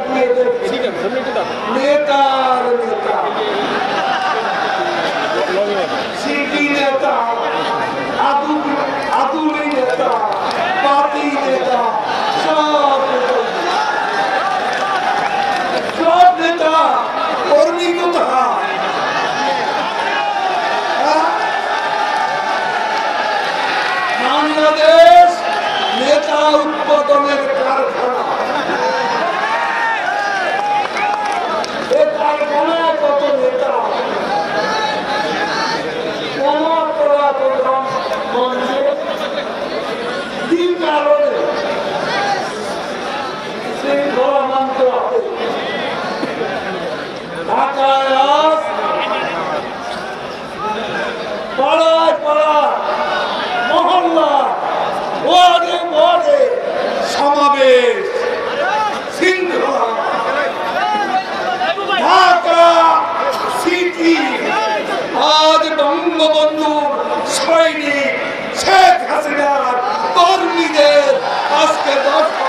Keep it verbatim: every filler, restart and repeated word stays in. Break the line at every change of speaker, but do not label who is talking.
তাকিয়ে দেখে নেতার নেতা সিটি নেতা আদুলি নেতা পাতি নেতা সব সব নেতা কর্মী কোথায় বাংলাদেশ নেতা উৎপাদনের কারখানা এ কারখানায় কত নেতা কেন করা প্রোগ্রাম মঞ্চে কি কারণে শৃঙ্খলা মানতে হবে ঢাকায় আজ পাড়ায় পাড়ায় মহল্লা ওয়ার্ডে ওয়ার্ডে সমাবেশ শৃঙ্খলা ঢাকা সিটি আজ বঙ্গবন্ধুর সৈনিক শেখ হাসিনার কর্মীদের আজকে দশ